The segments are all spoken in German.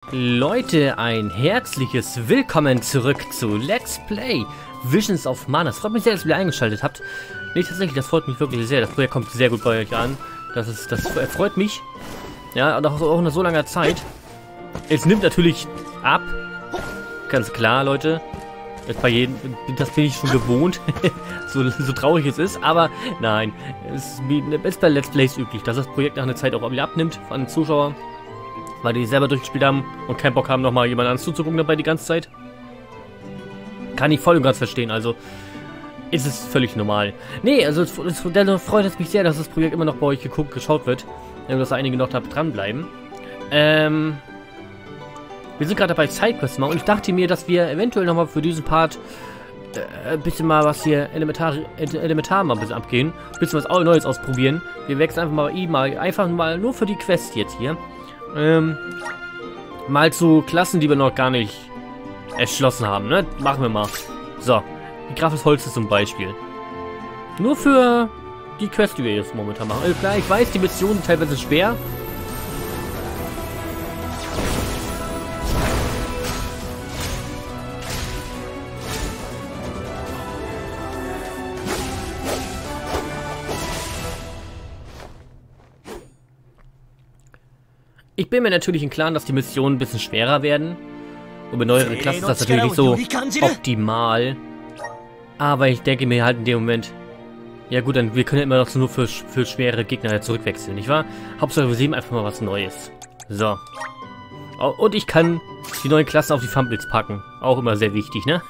Leute, ein herzliches Willkommen zurück zu Let's Play Visions of Mana. Es freut mich sehr, dass ihr wieder eingeschaltet habt. Nee, tatsächlich, das freut mich wirklich sehr. Das Projekt kommt sehr gut bei euch an. Das freut mich. Ja, und auch nach so langer Zeit. Es nimmt natürlich ab. Ganz klar, Leute. Jetzt bei jedem, das bin ich schon gewohnt. so traurig es ist. Aber nein, es ist bei Let's Plays üblich, dass das Projekt nach einer Zeit auch wieder abnimmt von den Zuschauern. Weil die selber durchgespielt haben und keinen Bock haben, nochmal jemand anderes zuzugucken dabei die ganze Zeit. Kann ich voll und ganz verstehen, also ist es völlig normal. Nee, also dennoch freut es mich sehr, dass das Projekt immer noch bei euch geschaut wird. Dass einige noch da dranbleiben. Wir sind gerade dabei, Sidequests machen und ich dachte mir, dass wir eventuell nochmal für diesen Part ein bisschen mal was hier elementar mal ein bisschen abgehen. Ein bisschen was Neues ausprobieren. Wir wechseln einfach mal nur für die Quest jetzt hier. Mal zu Klassen, die wir noch gar nicht erschlossen haben, ne? Machen wir mal. So, die Kraft des Holzes zum Beispiel. Nur für die Quest, die wir jetzt momentan machen. Klar, ich weiß, die Missionen sind teilweise schwer. Ich bin mir natürlich im Klaren, dass die Missionen ein bisschen schwerer werden. Und bei neueren Klassen ist das natürlich nicht so optimal. Aber ich denke mir halt in dem Moment, ja gut, dann wir können ja immer noch nur für schwere Gegner zurückwechseln, nicht wahr? Hauptsache wir sehen einfach mal was Neues. So. Und ich kann die neuen Klassen auf die Thumbnails packen. Auch immer sehr wichtig, ne?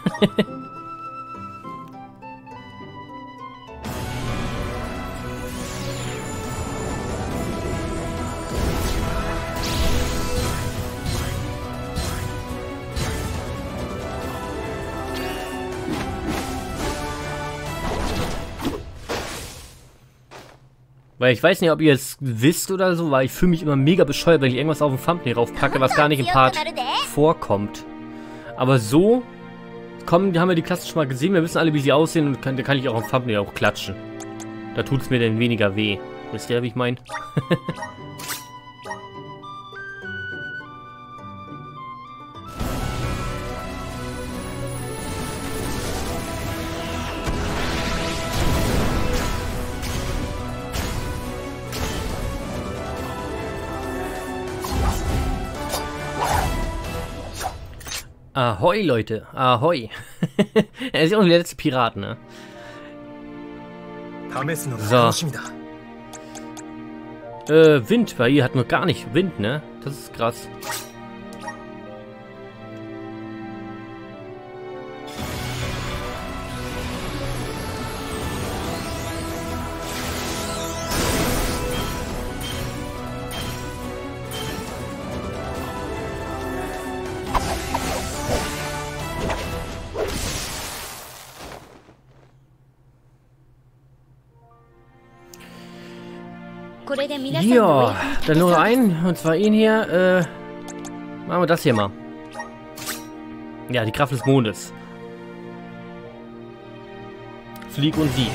Weil ich weiß nicht, ob ihr es wisst oder so, weil ich fühle mich immer mega bescheuert, wenn ich irgendwas auf dem Thumbnail raufpacke, was gar nicht im Part vorkommt. Aber so haben wir die Klassen schon mal gesehen, wir wissen alle, wie sie aussehen und da kann ich auch auf dem Thumbnail auch klatschen. Da tut es mir dann weniger weh. Wisst ihr, wie ich meine? Ahoi, Leute. Ahoi. Er ist ja auch der letzte Pirat, ne? So. Wind. Bei ihr hat noch gar nicht Wind, ne? Das ist krass. Ja, dann nur einen, und zwar ihn hier, machen wir das hier mal. Ja, die Kraft des Mondes. Flieg und Sieg.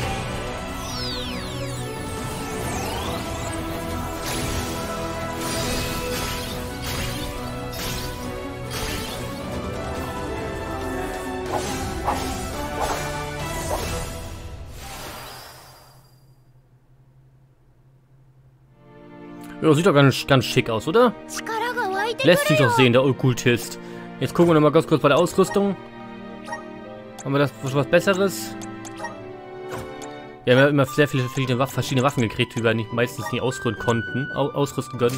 Ja, sieht doch ganz schick aus, oder? Lässt sich doch sehen, der Okkultist. Jetzt gucken wir nochmal ganz kurz bei der Ausrüstung. Haben wir das was Besseres? Wir haben ja immer sehr viele verschiedene Waffen gekriegt, die wir meistens nicht ausrüsten können.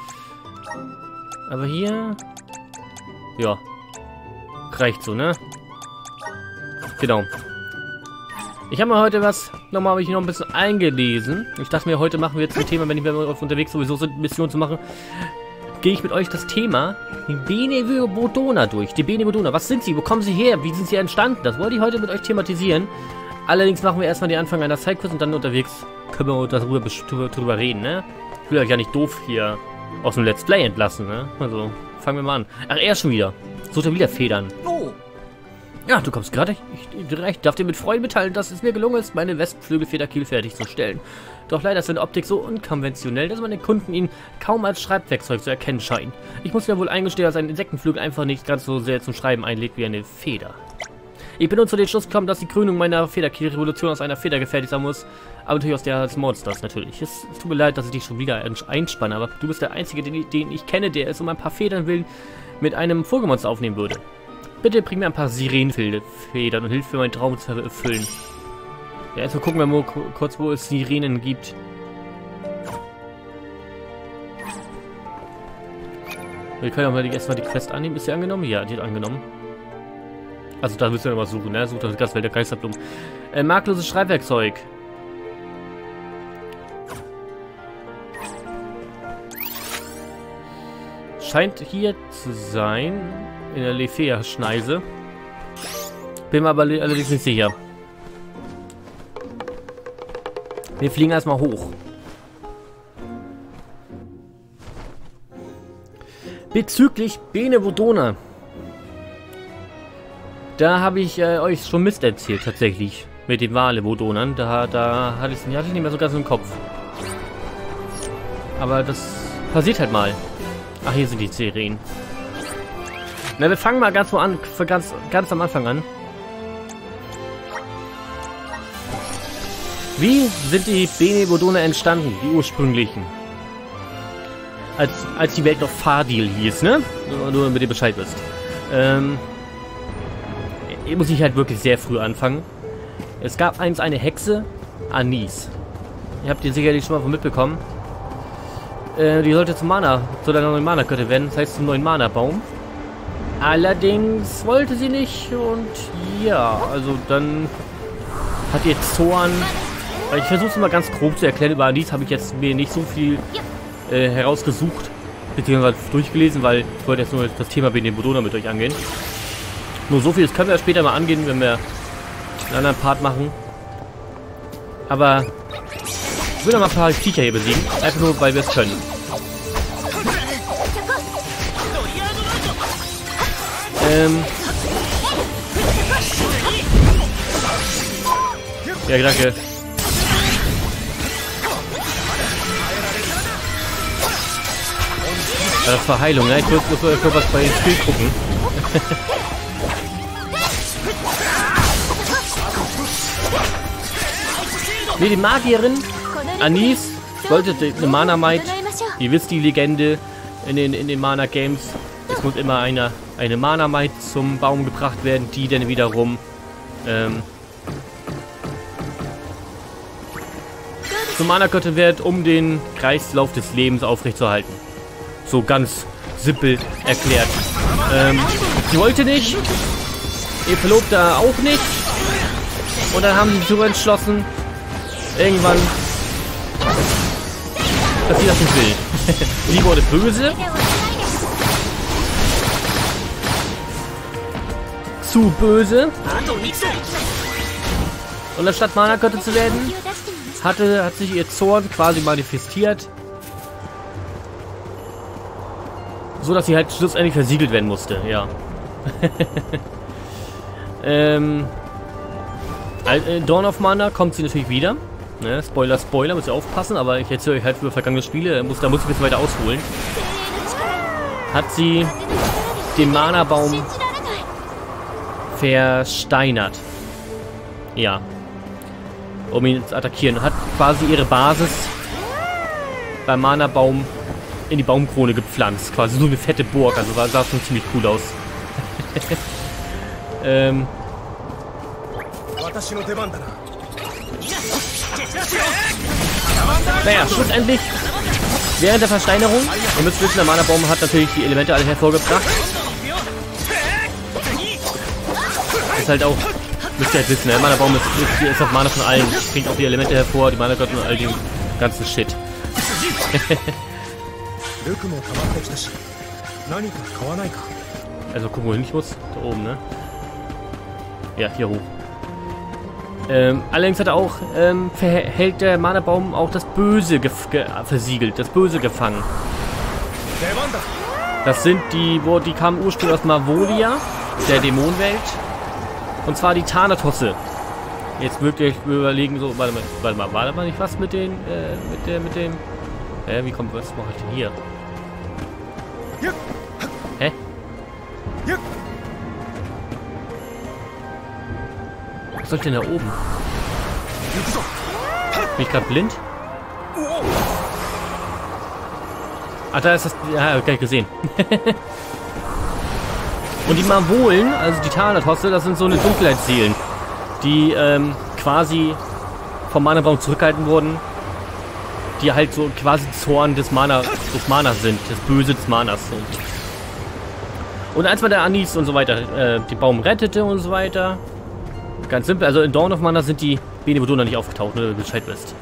Aber hier... Ja. Reicht so, ne? Genau. Ich habe mir heute habe ich noch ein bisschen eingelesen. Ich dachte mir, heute machen wir jetzt ein Thema, wenn wir unterwegs sowieso sind, Missionen zu machen, gehe ich mit euch das Thema die Bene Bodona durch. Die Bene Bodona, was sind sie? Wo kommen sie her? Wie sind sie entstanden? Das wollte ich heute mit euch thematisieren. Allerdings machen wir erstmal den Anfang einer Sidequest und dann unterwegs können wir darüber reden, ne? Ich will euch ja nicht doof hier aus dem Let's Play entlassen, ne? Also, fangen wir mal an. Ach, er schon wieder. Sucht er wieder Federn. Ja, du kommst gerade. Ich darf dir mit Freude mitteilen, dass es mir gelungen ist, meine Wespenflügelfederkiel fertigzustellen. Doch leider ist seine Optik so unkonventionell, dass meine Kunden ihn kaum als Schreibwerkzeug zu erkennen scheinen. Ich muss mir wohl eingestehen, dass ein Insektenflügel einfach nicht ganz so sehr zum Schreiben einlegt wie eine Feder. Ich bin nun zu dem Schluss gekommen, dass die Krönung meiner Federkiel-Revolution aus einer Feder gefertigt sein muss, aber natürlich aus der des Monsters natürlich. Es tut mir leid, dass ich dich schon wieder einspanne, aber du bist der Einzige, den ich kenne, der es um ein paar Federn willen mit einem Vogelmonster aufnehmen würde. Bitte bring mir ein paar Sirenenfedern und hilf mir, meinen Traum zu erfüllen. Ja, jetzt mal gucken wir mal kurz, wo es Sirenen gibt. Wir können auch mal erstmal die Quest annehmen. Ist sie angenommen? Ja, die hat angenommen. Also da müssen wir noch was suchen, ne? Sucht das Gastwelt der Geisterblumen. Markloses Schreibwerkzeug. Scheint hier zu sein. In der Lefea-Schneise. Bin mir aber allerdings nicht sicher. Wir fliegen erstmal hoch. Bezüglich Benevudona. Da habe ich euch schon Mist erzählt, tatsächlich. Mit den Valevudonern. Da hatte ich nicht mehr so ganz im Kopf. Aber das passiert halt mal. Ach, hier sind die Sirenen. Na, wir fangen mal ganz am Anfang an. Wie sind die Benevudona entstanden, die ursprünglichen? Als die Welt noch Fadil hieß, ne? Nur damit ihr Bescheid wisst. Hier muss ich halt wirklich sehr früh anfangen. Es gab eine Hexe, Anis. Ihr habt ihr sicherlich schon mal von mitbekommen. Die sollte zu der neuen Mana-Göttin werden, das heißt zum neuen Mana-Baum. Allerdings wollte sie nicht und ja, also dann hat ihr Zorn. Ich versuche es mal ganz grob zu erklären. Über Anis habe ich jetzt mir nicht so viel herausgesucht, beziehungsweise durchgelesen, weil ich wollte jetzt nur das Thema Benevudona mit euch angehen. Nur so viel, das können wir später mal angehen, wenn wir einen anderen Part machen. Aber ich will noch mal ein paar Viecher hier besiegen, einfach nur, weil wir es können. Ja, danke. Das war Heilung, ne? Ich muss was bei den Spiel gucken. Ne, die Magierin Anis wollte eine Mana Might. Ihr wisst die Legende in den Mana Games. Es muss immer eine Mana Might zum Baum gebracht werden, die dann wiederum zum Mana-Göttin wird, um den Kreislauf des Lebens aufrechtzuerhalten. So ganz simpel erklärt. Sie wollte nicht, ihr Verlobter auch nicht. Und dann haben sie sich so entschlossen, irgendwann, dass sie das nicht will. Sie wurde böse. Zu böse. Und anstatt Mana-Göttin zu werden, hat sich ihr Zorn quasi manifestiert. So, dass sie halt schlussendlich versiegelt werden musste, ja. Dawn of Mana kommt sie natürlich wieder. Ne? Spoiler, müsst ihr aufpassen, aber ich erzähle euch halt über vergangene Spiele, da muss ich ein bisschen weiter ausholen. Hat sie den Mana-Baum versteinert. Ja. Um ihn zu attackieren. Hat quasi ihre Basis beim Mana-Baum in die Baumkrone gepflanzt. Quasi so eine fette Burg. Also sah schon ziemlich cool aus. Naja, schlussendlich während der Versteinerung. Ihr müsst wissen, der Mana-Baum hat natürlich die Elemente alle hervorgebracht. Ist halt auch, müsst ihr halt wissen, der Mana-Baum ist auf Mana von allen. Bringt auch die Elemente hervor, die Mana-Götter und all den ganzen Shit. Also gucken, wo ich muss. Da oben, ne? Ja, hier hoch. Allerdings hat er auch, hält der Mana-Baum auch das Böse versiegelt, das Böse gefangen. Das sind die kamen ursprünglich aus Mavolia, der Dämonenwelt. Und zwar die Thanatosse. Jetzt wirklich überlegen, so, warte mal, war da mal nicht was mit den, mit dem... wie kommt, was mache ich denn hier? Hä? Was soll ich denn da oben? Bin ich gerade blind? Ah, da ist das... Ja, hab ich gesehen. Und die Marvolen, also die Thanatosse, das sind so eine Dunkelheitsseelen, die quasi vom Mana-Baum zurückgehalten wurden, die halt so quasi Zorn des Manas sind, das Böse des Manas. Und als man der Anis und so weiter den Baum rettete und so weiter, ganz simpel, also in Dawn of Mana sind die Bene Voduna nicht aufgetaucht, nur du Bescheid wisst.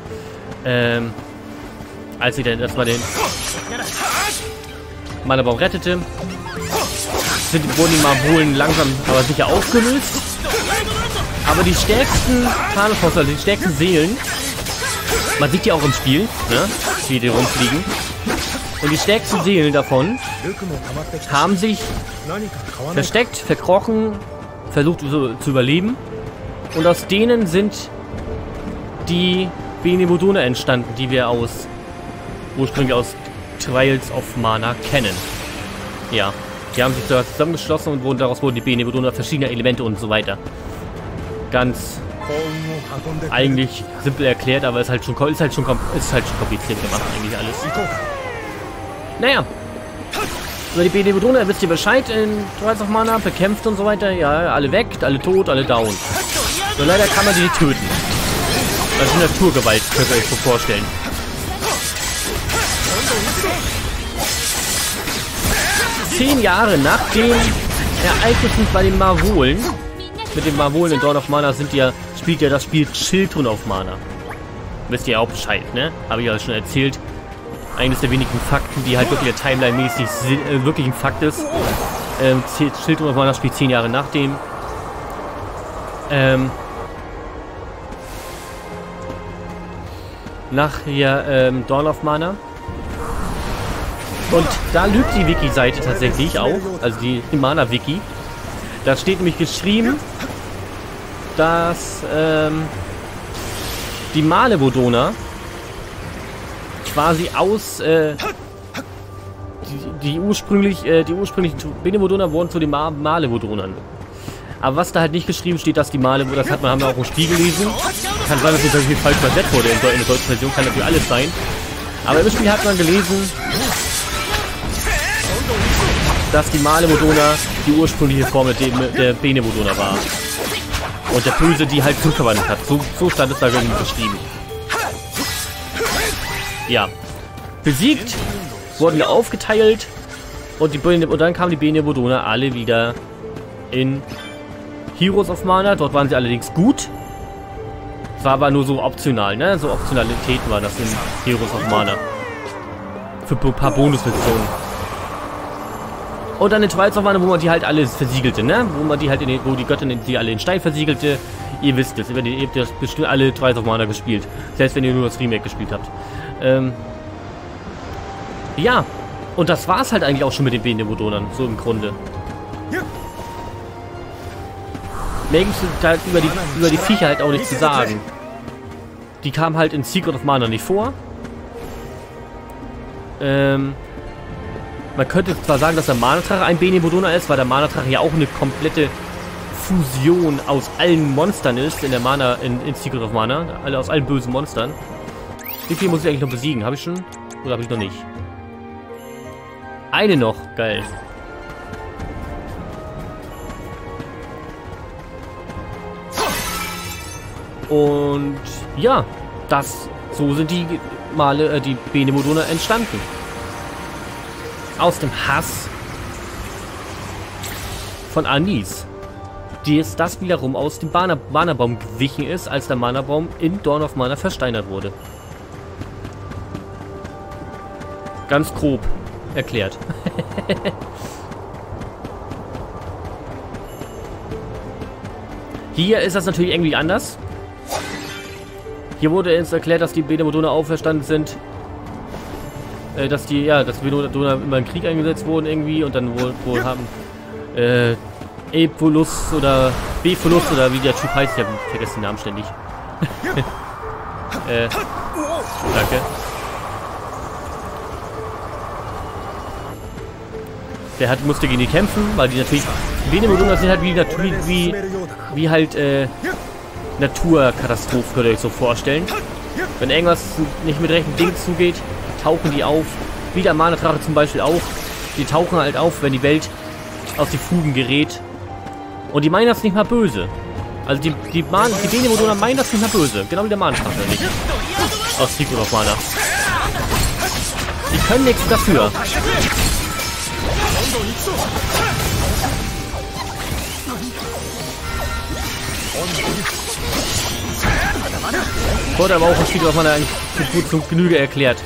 Als sie dann erstmal den Mana-Baum rettete, wurden die Marvolen langsam aber sicher aufgelöst. Aber die stärksten Thanatosse, also die stärksten Seelen, man sieht die auch im Spiel, ne, wie die rumfliegen. Und die stärksten Seelen davon haben sich versteckt, verkrochen, versucht so zu überleben. Und aus denen sind die Bene Voduna entstanden, die wir ursprünglich aus Trials of Mana kennen. Ja, die haben sich da zusammengeschlossen und daraus wurden die Bene Voduna verschiedener Elemente und so weiter. Ganz eigentlich simpel erklärt, aber ist halt schon kompliziert gemacht eigentlich alles. Naja. Über die Bene Voduna wisst ihr Bescheid in Trials of Mana, bekämpft und so weiter. Ja, alle weg, alle tot, alle down. Nur leider kann man die nicht töten. Das ist Naturgewalt, könnt ihr euch so vorstellen. Zehn Jahre nach den Ereignissen bei den Marvolen, mit den Marvolen in Dawn of Mana spielt ja das Spiel Children of Mana. Wisst ihr auch Bescheid, ne? Habe ich ja schon erzählt. Eines der wenigen Fakten, die halt wirklich Timeline-mäßig wirklich ein Fakt ist. Children of Mana spielt 10 Jahre nach dem. Nach hier Dawn of Mana. Und da lügt die Wiki-Seite tatsächlich auch, also die Mana-Wiki. Da steht nämlich geschrieben, dass die Male Voduna quasi aus die ursprünglichen Bene Voduna wurden zu den Male Vodunern. Aber was da halt nicht geschrieben steht, dass die Male, das haben wir auch im Spiel gelesen. Kann sein, dass das irgendwie falsch übersetzt wurde in der deutschen Version, kann natürlich alles sein. Aber im Spiel hat man gelesen, dass die Male Voduna die ursprüngliche Form der Bene Voduna war. Und der Böse die halt zurückverwandelt hat. So stand es da geschrieben. Ja. Besiegt, wurden wir aufgeteilt und dann kamen die Bene Voduna alle wieder in Heroes of Mana. Dort waren sie allerdings gut. Es war aber nur so optional, ne? So Optionalitäten war das in Heroes of Mana. Für ein paar Bonusmissionen. Und dann in Trials of Mana, wo man die halt alle versiegelte, ne? Wo die Göttin die alle in Stein versiegelte. Ihr wisst es, ihr habt ja bestimmt alle Trials of Mana gespielt. Selbst wenn ihr nur das Remake gespielt habt. Ja, und das war's halt eigentlich auch schon mit den Bene Vodunern, so im Grunde. Mehr gibt's halt über die Viecher halt auch nichts zu sagen. Die kamen halt in Secret of Mana nicht vor. Man könnte zwar sagen, dass der Mana-Drache ein Bene Voduna ist, weil der Mana-Drache ja auch eine komplette Fusion aus allen Monstern ist in Secret of Mana. Aus allen bösen Monstern. Wie viel muss ich eigentlich noch besiegen? Habe ich schon? Oder habe ich noch nicht? Eine noch. Geil. Und ja, so sind die Bene Voduna entstanden. Aus dem Hass von Anis. Das wiederum aus dem Mana-Baum gewichen ist, als der Mana-Baum in Dawn of Mana versteinert wurde. Ganz grob erklärt. Hier ist das natürlich irgendwie anders. Hier wurde uns erklärt, dass die Bene Voduna auferstanden sind. Dass Bene Voduna immer in Krieg eingesetzt wurden irgendwie und dann wohl haben Evolus oder Befolus oder wie der Typ heißt. Ich habe vergessen den Namen ständig. Danke. Der musste gegen die kämpfen, weil die natürlich... Benemodunder sind halt wie halt Naturkatastrophen, könnt ihr euch so vorstellen. Wenn irgendwas nicht mit rechten Dingen zugeht, tauchen die auf. Wie der Mana-Drache zum Beispiel auch. Die tauchen halt auf, wenn die Welt aus den Fugen gerät. Und die meinen das nicht mal böse. Also die Benemodunder meinen das nicht mal böse. Genau wie der Mana-Drache nicht. Aus Secret of Mana. Die können nichts dafür. Wurde aber auch ein Secret of Mana gut zum Genüge erklärt.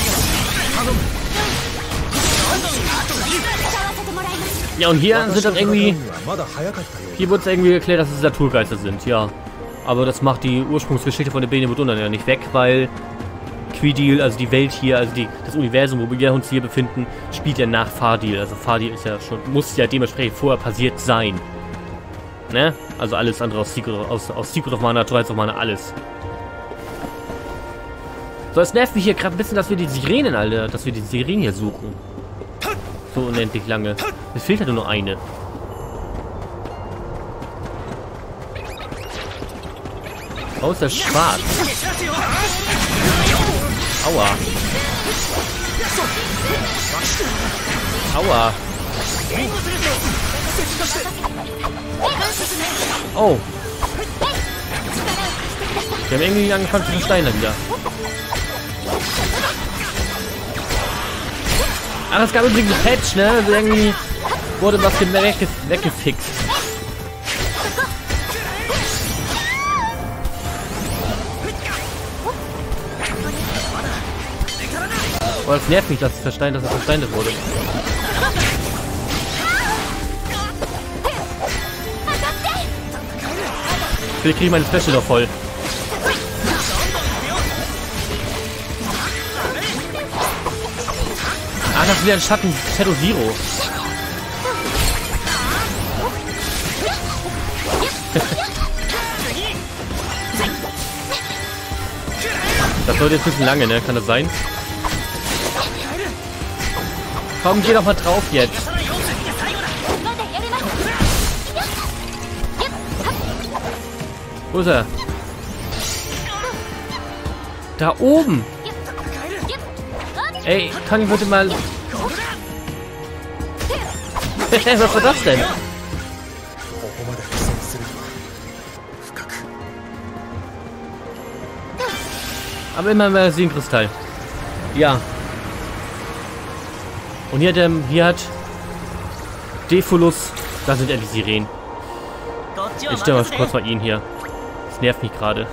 Ja, und hier sind dann irgendwie... Hier wurde es irgendwie erklärt, dass es Naturgeister sind, ja. Aber das macht die Ursprungsgeschichte von den Benemodunder ja nicht weg, weil Quidil, also die Welt hier, also das Universum, wo wir uns hier befinden, spielt ja nach Fardil. Also Fardil ist ja schon, muss ja dementsprechend vorher passiert sein. Ne? Also alles andere aus Secret of Mana, Trials of Mana, alles. So, es nervt mich hier gerade ein bisschen, dass wir die Sirenen, Alter, dass wir die Sirenen hier suchen. So unendlich lange. Es fehlt ja nur noch eine. Oh, ist das schwarz. Aua. Aua. Oh. Wir haben irgendwie angefangen zu versteinern wieder. Ach, es gab übrigens ein Patch, ne? Also irgendwie wurde was weggefixt. Oh, das nervt mich, dass es versteinert wurde. Ich kriege meine Special doch voll. Ah, das ist wieder ein Schatten Shadow Zero. Das dauert jetzt ein bisschen lange, ne? Kann das sein? Komm, geh doch mal drauf jetzt. Wo ist er? Da oben! Ey, kann ich bitte mal... Was war das denn? Aber immer mehr Seelenkristall. Ja. Und hier hat Defolus, da sind endlich Sirenen. Ich stelle mal kurz mal ihn hier. Das nervt mich gerade.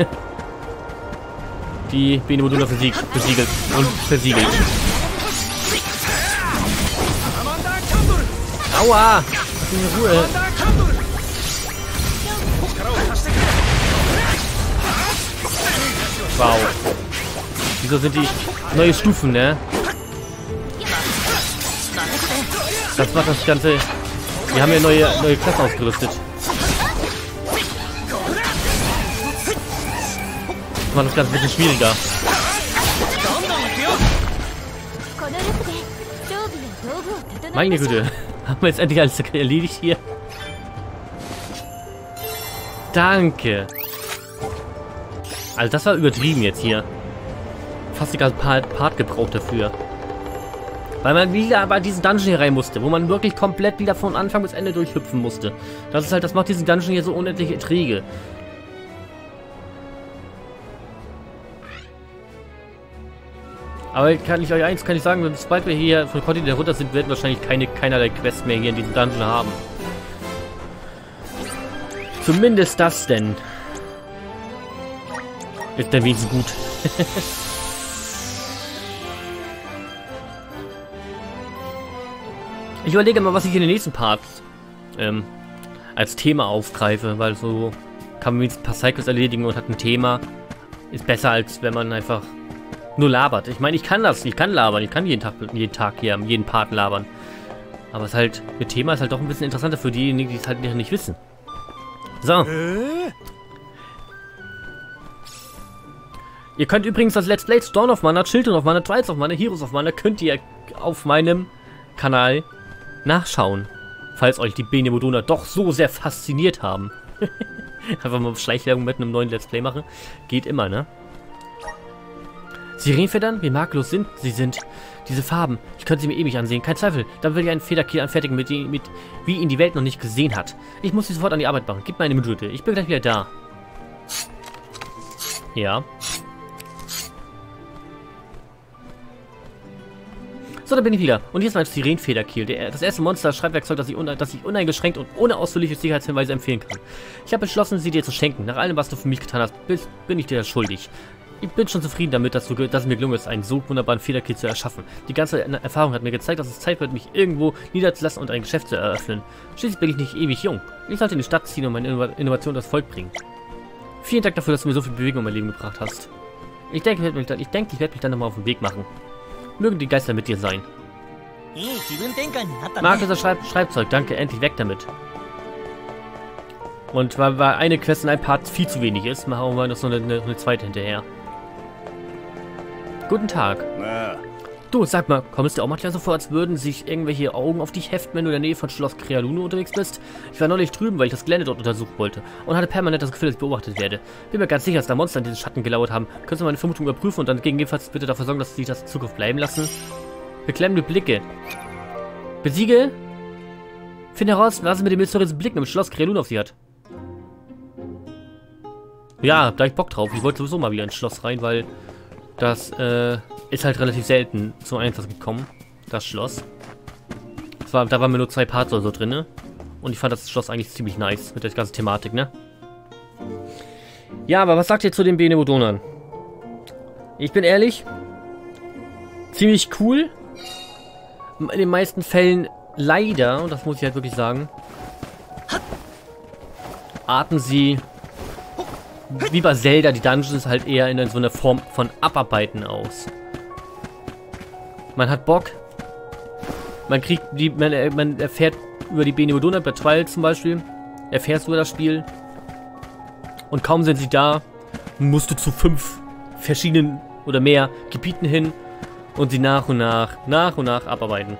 Die Benemodunder besiegelt und versiegelt. Aua! In Ruhe! Wow. Wieso sind die neue Stufen, ne? Das macht das Ganze... Wir haben ja neue Klassen ausgerüstet. Das macht das Ganze ein bisschen schwieriger. Meine Güte. Haben wir jetzt endlich alles erledigt hier? Danke. Also das war übertrieben jetzt hier. Fast den ganzen Part gebraucht dafür. Weil man wieder bei diesen Dungeon hier rein musste, wo man wirklich komplett wieder von Anfang bis Ende durchhüpfen musste. Das macht diesen Dungeon hier so unendlich träge. Aber kann ich sagen, sobald wir hier von Kontinent runter sind, werden wir wahrscheinlich keinerlei Quests mehr hier in diesem Dungeon haben. Zumindest das denn. Ist dann wenigstens gut. Ich überlege mal, was ich in den nächsten Parts als Thema aufgreife, weil so kann man wenigstens ein paar Cycles erledigen und hat ein Thema. Ist besser, als wenn man einfach nur labert. Ich meine, ich kann labern. Ich kann jeden Tag hier, jeden Part labern. Aber es ist halt, mit Thema ist halt doch ein bisschen interessanter für diejenigen, die es halt nicht wissen. So. Ihr könnt übrigens das Let's Play Dawn of Mana, Children of Mana, Trials of Mana, Heroes of Mana könnt ihr auf meinem Kanal nachschauen. Falls euch die Bene Modona doch so sehr fasziniert haben. Einfach mal Schleichwerbung mit einem neuen Let's Play machen. Geht immer, ne? Sirenfedern, wie makellos sind sie sind. Diese Farben, ich könnte sie mir ewig ansehen, kein Zweifel. Dann will ich einen Federkiel anfertigen, wie ihn die Welt noch nicht gesehen hat. Ich muss sie sofort an die Arbeit machen. Gib mir eine Minute, ich bin gleich wieder da. Ja. So, da bin ich wieder. Und hier ist mein Sirenfederkiel. Das erste Monster-Schreibwerkzeug, das ich uneingeschränkt und ohne ausführliche Sicherheitshinweise empfehlen kann. Ich habe beschlossen, sie dir zu schenken. Nach allem, was du für mich getan hast, bin ich dir das schuldig. Ich bin schon zufrieden damit, dass es mir gelungen ist, einen so wunderbaren Federkiel zu erschaffen. Die ganze Erfahrung hat mir gezeigt, dass es Zeit wird, mich irgendwo niederzulassen und ein Geschäft zu eröffnen. Schließlich bin ich nicht ewig jung. Ich sollte in die Stadt ziehen und meine Innovation das Volk bringen. Vielen Dank dafür, dass du mir so viel Bewegung in mein Leben gebracht hast. Ich denke, ich werde mich dann nochmal auf den Weg machen. Mögen die Geister mit dir sein. Mag das Schreibzeug, danke, endlich weg damit. Und weil eine Quest in einem Part viel zu wenig ist, machen wir noch so eine zweite hinterher. Guten Tag. Du, sag mal, kommst du auch manchmal so vor, als würden sich irgendwelche Augen auf dich heften, wenn du in der Nähe von Schloss Crealune unterwegs bist? Ich war neulich drüben, weil ich das Gelände dort untersuchen wollte und hatte permanent das Gefühl, dass ich beobachtet werde. Bin mir ganz sicher, dass da Monster in diesen Schatten gelauert haben. Könntest du meine Vermutung überprüfen und dann gegebenenfalls bitte dafür sorgen, dass sie sich das in Zukunft bleiben lassen? Beklemmende Blicke. Besiege? Finde heraus, was es mit dem mysteriösen Blick im Schloss Crealune auf sie hat. Ja, da hab ich Bock drauf. Ich wollte sowieso mal wieder ins Schloss rein, weil das ist halt relativ selten zum Einsatz gekommen, das Schloss. Da waren mir nur 2 Parts oder so drin, ne? Und ich fand das Schloss eigentlich ziemlich nice mit der ganzen Thematik, ne? Ja, aber was sagt ihr zu den Bene Modonern? Ich bin ehrlich, ziemlich cool. In den meisten Fällen leider, und das muss ich halt wirklich sagen, arten sie wie bei Zelda, die Dungeons halt eher in so einer Form von Abarbeiten aus. Man hat Bock, man erfährt über die Bene Modona, bei Trials zum Beispiel, erfährst du über das Spiel und kaum sind sie da, musst du zu 5 verschiedenen oder mehr Gebieten hin und sie nach und nach abarbeiten.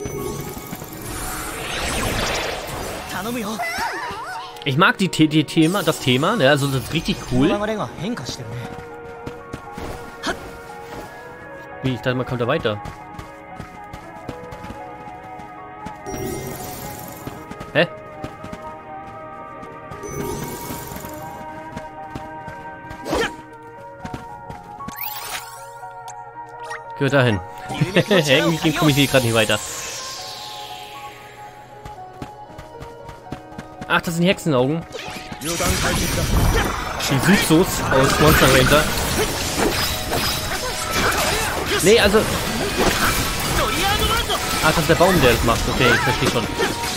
Ich mag das Thema, ne? Also das ist richtig cool. Wie, ich dachte, man kommt da weiter. Hä? Gehört dahin. Irgendwie komme ich hier gerade nicht weiter. Ach, das sind Hexenaugen. Shizuzus aus Monster Ranger. Nee, also... Ach, das ist der Baum, der das macht. Okay, ich verstehe schon.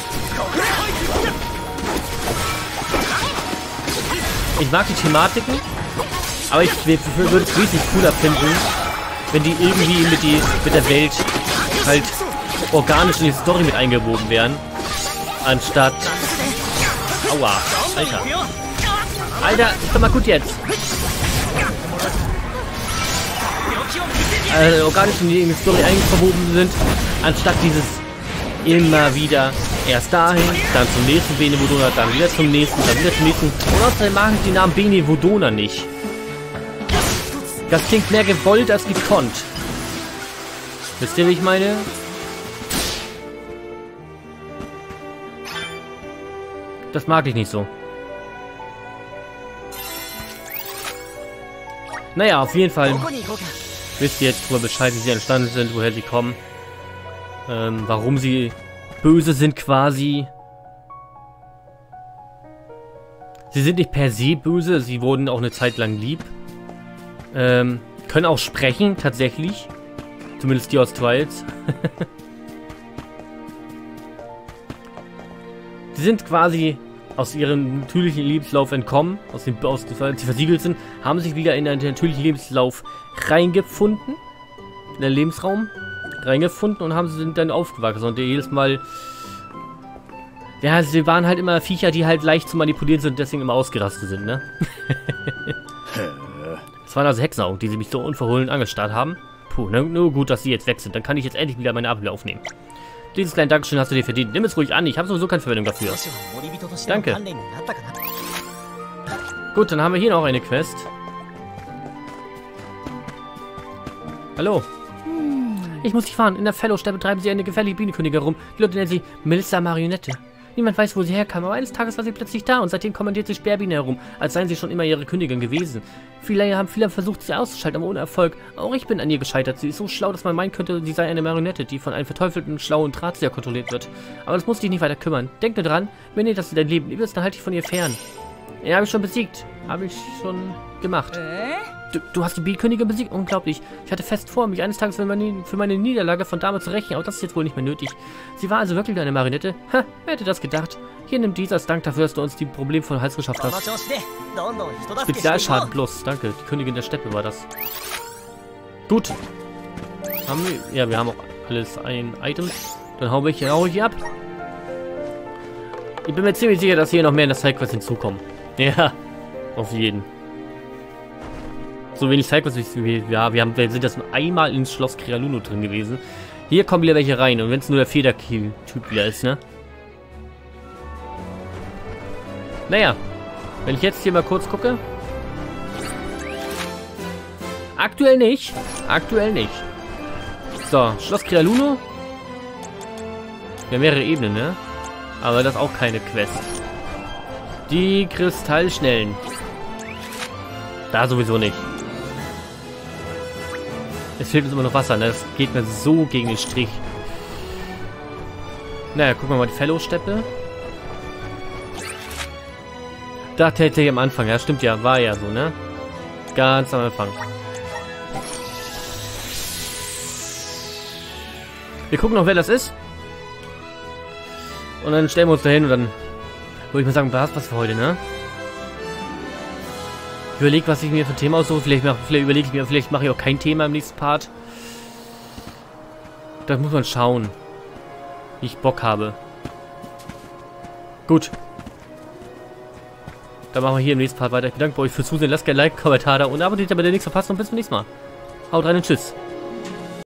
Ich mag die Thematiken, aber ich würde es richtig cooler finden, wenn die irgendwie mit der Welt halt organisch in die Story mit eingewoben wären, anstatt... Aua, Alter. Alter, ist doch mal gut jetzt. Organisch in die Story eigentlich verwoben sind, anstatt dieses immer wieder erst dahin, dann zum nächsten Bene Modona, dann wieder zum nächsten, dann wieder zum nächsten. Und außerdem mag ich den Namen Bene Modona nicht. Das klingt mehr gewollt als gekonnt. Wisst ihr, wie ich meine? Das mag ich nicht so. Naja, auf jeden Fall wisst ihr jetzt drüber Bescheid, wie sie entstanden sind, woher sie kommen. Warum sie böse sind quasi. Sie sind nicht per se böse, sie wurden auch eine Zeit lang lieb. Können auch sprechen, tatsächlich. Zumindest die aus Trials. Sie sind quasi aus ihrem natürlichen Lebenslauf entkommen, die versiegelt sind, haben sich wieder in einen natürlichen Lebenslauf reingefunden, in den Lebensraum, reingefunden und sind dann aufgewachsen. Und jedes Mal... Ja, sie waren halt immer Viecher, die halt leicht zu manipulieren sind und deswegen immer ausgerastet sind, ne? Das waren also Hexenaugen, die sie mich so unverhohlen angestarrt haben. Puh, nur gut, dass sie jetzt weg sind. Dann kann ich jetzt endlich wieder meine Abwehr aufnehmen. Dieses kleine Dankeschön hast du dir verdient. Nimm es ruhig an, ich habe sowieso keine Verwendung dafür. Danke. Gut, dann haben wir hier noch eine Quest. Hallo. Ich muss dich fahren. In der Fellowstadt betreiben sie eine gefährliche Bienenkönigin herum. Die Leute nennen sie Melissa Marionette. Niemand weiß, wo sie herkam, aber eines Tages war sie plötzlich da und seitdem kommandiert sie Sperrbiene herum, als seien sie schon immer ihre Königin gewesen. Viele haben versucht, sie auszuschalten, aber ohne Erfolg. Auch ich bin an ihr gescheitert. Sie ist so schlau, dass man meinen könnte, sie sei eine Marionette, die von einem verteufelten, schlauen Drahtzieher kontrolliert wird. Aber das muss dich nicht weiter kümmern. Denk nur dran, wenn ihr das in dein Leben lieb ist, dann halte ich von ihr fern. Ja, habe ich schon besiegt. Habe ich schon gemacht. Du hast die Bienenkönigin besiegt? Unglaublich. Ich hatte fest vor, mich eines Tages für meine Niederlage von damals zu rächen, aber das ist jetzt wohl nicht mehr nötig. Sie war also wirklich eine Marionette? Ha, wer hätte das gedacht? Hier, nimm dies als Dank dafür, dass du uns die Probleme von Hals geschafft hast. Spezialschaden plus. Danke, die Königin der Steppe war das. Gut. Haben wir... Ja, wir haben auch alles ein Item. Dann hau ich hier ab. Ich bin mir ziemlich sicher, dass hier noch mehr in das Sidequest hinzukommen. Ja, auf jeden. So wenig Sidequests wie wir sind das nur einmal ins Schloss Krealuno drin gewesen. Hier kommen wieder welche rein. Und wenn es nur der Federkiel-Typ wieder ist, ne? Naja. Wenn ich jetzt hier mal kurz gucke. Aktuell nicht. Aktuell nicht. So, Schloss Krealuno. Wir haben mehrere Ebenen, ne? Aber das ist auch keine Quest. Die Kristallschnellen. Da sowieso nicht. Es fehlt uns immer noch Wasser, ne? Das geht mir so gegen den Strich. Naja, gucken wir mal die Fellowsteppe. Da tatsächlich am Anfang, ja, stimmt ja, war ja so, ne? Ganz am Anfang. Wir gucken noch, wer das ist. Und dann stellen wir uns da hin und dann würde ich mal sagen, was für heute, ne? Ich überlege, was ich mir für ein Thema aussuche. Vielleicht überlege ich mir, vielleicht mache ich auch kein Thema im nächsten Part. Das muss man schauen, wie ich Bock habe. Gut. Dann machen wir hier im nächsten Part weiter. Ich bedanke euch fürs Zusehen. Lasst gerne ein Like, Kommentar da und abonniert, damit ihr nichts verpasst. Und bis zum nächsten Mal. Haut rein und tschüss.